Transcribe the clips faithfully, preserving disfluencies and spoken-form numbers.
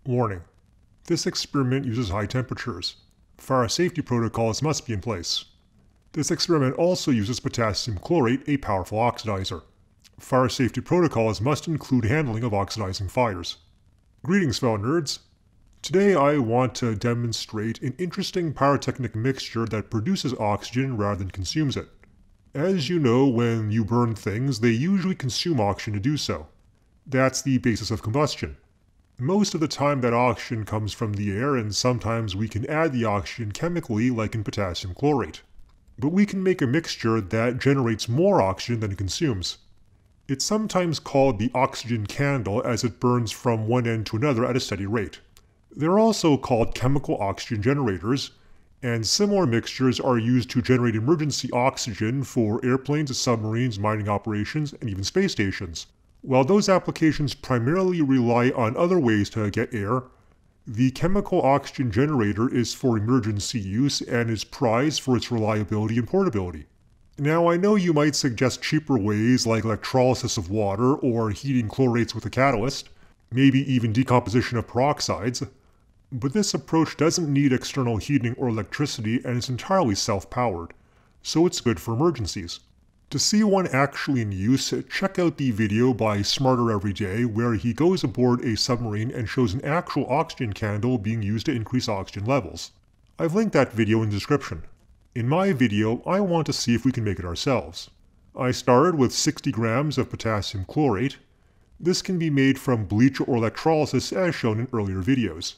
Warning: this experiment uses high temperatures. Fire safety protocols must be in place. This experiment also uses potassium chlorate, a powerful oxidizer. Fire safety protocols must include handling of oxidizing fires. Greetings, fellow nerds. Today I want to demonstrate an interesting pyrotechnic mixture that produces oxygen rather than consumes it. As you know, when you burn things, they usually consume oxygen to do so. That's the basis of combustion. Most of the time that oxygen comes from the air, and sometimes we can add the oxygen chemically like in potassium chlorate. But we can make a mixture that generates more oxygen than it consumes. It's sometimes called the oxygen candle as it burns from one end to another at a steady rate. They're also called chemical oxygen generators, and similar mixtures are used to generate emergency oxygen for airplanes, submarines, mining operations, and even space stations. While those applications primarily rely on other ways to get air, the chemical oxygen generator is for emergency use and is prized for its reliability and portability. Now, I know you might suggest cheaper ways like electrolysis of water or heating chlorates with a catalyst, maybe even decomposition of peroxides, but this approach doesn't need external heating or electricity and is entirely self-powered, so it's good for emergencies. To see one actually in use, check out the video by Smarter Everyday where he goes aboard a submarine and shows an actual oxygen candle being used to increase oxygen levels. I've linked that video in the description. In my video, I want to see if we can make it ourselves. I started with sixty grams of potassium chlorate. This can be made from bleach or electrolysis as shown in earlier videos.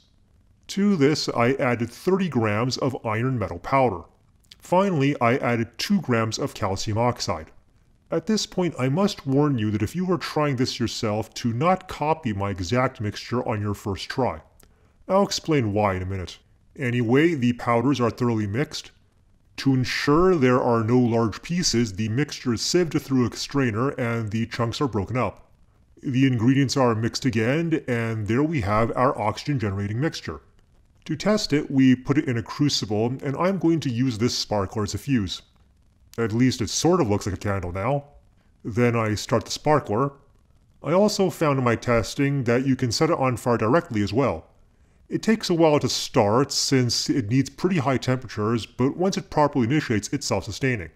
To this, I added thirty grams of iron metal powder. Finally, I added two grams of calcium oxide. At this point, I must warn you that if you are trying this yourself, to not copy my exact mixture on your first try. I'll explain why in a minute. Anyway, the powders are thoroughly mixed. To ensure there are no large pieces, the mixture is sieved through a strainer and the chunks are broken up. The ingredients are mixed again, and there we have our oxygen generating mixture. To test it, we put it in a crucible, and I'm going to use this sparkler as a fuse. At least it sort of looks like a candle now. Then I start the sparkler. I also found in my testing that you can set it on fire directly as well. It takes a while to start since it needs pretty high temperatures, but once it properly initiates, it's self-sustaining.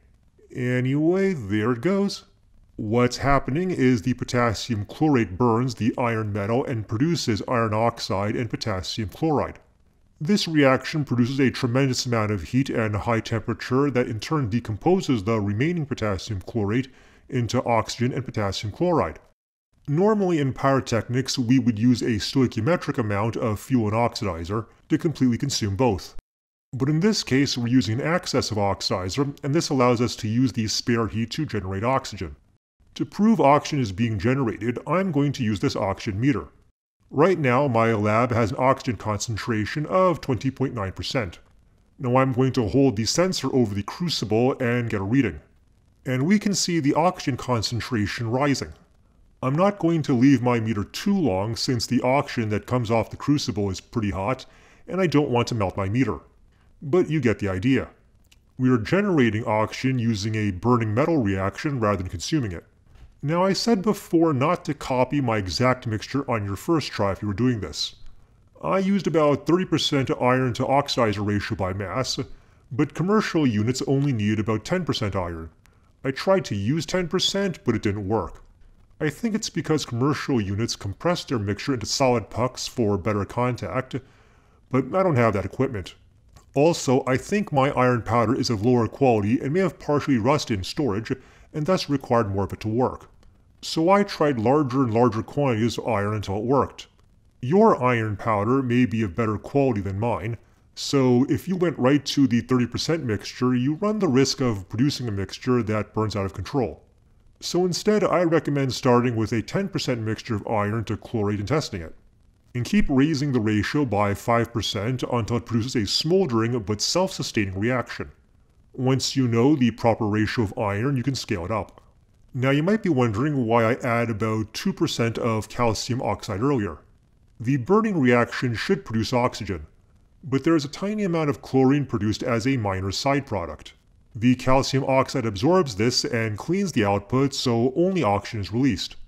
Anyway, there it goes. What's happening is the potassium chlorate burns the iron metal and produces iron oxide and potassium chloride. This reaction produces a tremendous amount of heat and high temperature that in turn decomposes the remaining potassium chlorate into oxygen and potassium chloride. Normally in pyrotechnics, we would use a stoichiometric amount of fuel and oxidizer to completely consume both. But in this case, we're using an excess of oxidizer, and this allows us to use the spare heat to generate oxygen. To prove oxygen is being generated, I'm going to use this oxygen meter. Right now, my lab has an oxygen concentration of twenty point nine percent. Now I'm going to hold the sensor over the crucible and get a reading. And we can see the oxygen concentration rising. I'm not going to leave my meter too long since the oxygen that comes off the crucible is pretty hot, and I don't want to melt my meter. But you get the idea. We are generating oxygen using a burning metal reaction rather than consuming it. Now, I said before not to copy my exact mixture on your first try if you were doing this. I used about thirty percent iron to oxidizer ratio by mass, but commercial units only need about ten percent iron. I tried to use ten percent, but it didn't work. I think it's because commercial units compress their mixture into solid pucks for better contact, but I don't have that equipment. Also, I think my iron powder is of lower quality and may have partially rusted in storage, and thus required more of it to work. So I tried larger and larger quantities of iron until it worked. Your iron powder may be of better quality than mine, so if you went right to the thirty percent mixture, you run the risk of producing a mixture that burns out of control. So instead, I recommend starting with a ten percent mixture of iron to chlorate and testing it. And keep raising the ratio by five percent until it produces a smoldering but self-sustaining reaction. Once you know the proper ratio of iron, you can scale it up. Now you might be wondering why I add about two percent of calcium oxide earlier. The burning reaction should produce oxygen, but there is a tiny amount of chlorine produced as a minor side product. The calcium oxide absorbs this and cleans the output, so only oxygen is released.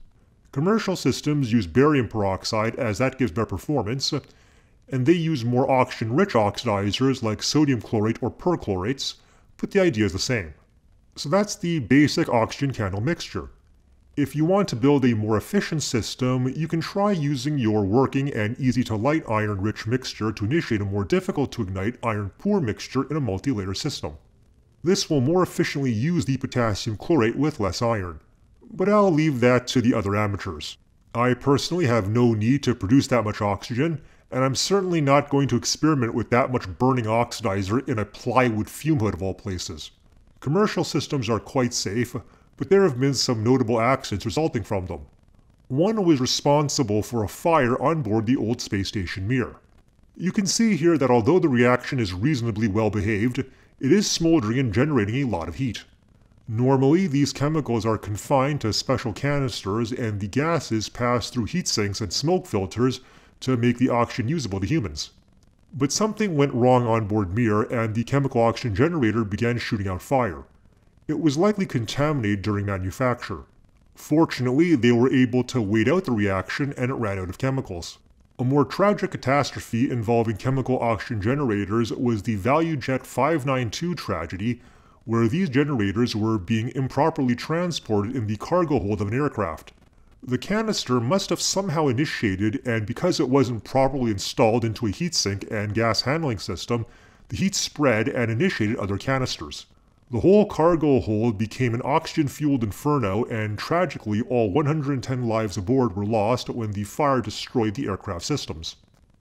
Commercial systems use barium peroxide as that gives better performance, and they use more oxygen-rich oxidizers like sodium chlorate or perchlorates, but the idea is the same. So that's the basic oxygen candle mixture. If you want to build a more efficient system, you can try using your working and easy-to-light iron-rich mixture to initiate a more difficult-to-ignite iron-poor mixture in a multi-layer system. This will more efficiently use the potassium chlorate with less iron, but I'll leave that to the other amateurs. I personally have no need to produce that much oxygen, and I'm certainly not going to experiment with that much burning oxidizer in a plywood fume hood of all places. Commercial systems are quite safe, but there have been some notable accidents resulting from them. One was responsible for a fire on board the old space station Mir. You can see here that although the reaction is reasonably well behaved, it is smoldering and generating a lot of heat. Normally, these chemicals are confined to special canisters and the gases pass through heat sinks and smoke filters to make the oxygen usable to humans. But something went wrong on board Mir and the chemical oxygen generator began shooting out fire. It was likely contaminated during manufacture. Fortunately, they were able to wait out the reaction and it ran out of chemicals. A more tragic catastrophe involving chemical oxygen generators was the ValueJet five ninety-two tragedy, where these generators were being improperly transported in the cargo hold of an aircraft. The canister must have somehow initiated, and because it wasn't properly installed into a heatsink and gas handling system, the heat spread and initiated other canisters. The whole cargo hold became an oxygen-fueled inferno, and tragically all one hundred ten lives aboard were lost when the fire destroyed the aircraft systems.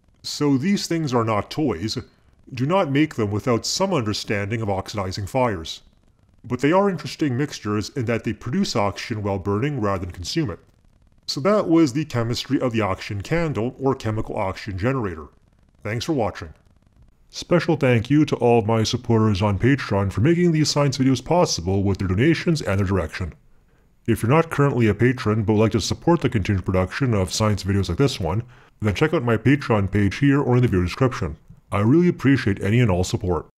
So these things are not toys. Do not make them without some understanding of oxidizing fires. But they are interesting mixtures in that they produce oxygen while burning rather than consume it. So that was the chemistry of the oxygen candle or chemical oxygen generator. Thanks for watching. Special thank you to all of my supporters on Patreon for making these science videos possible with their donations and their direction. If you're not currently a patron but would like to support the continued production of science videos like this one, then check out my Patreon page here or in the video description. I really appreciate any and all support.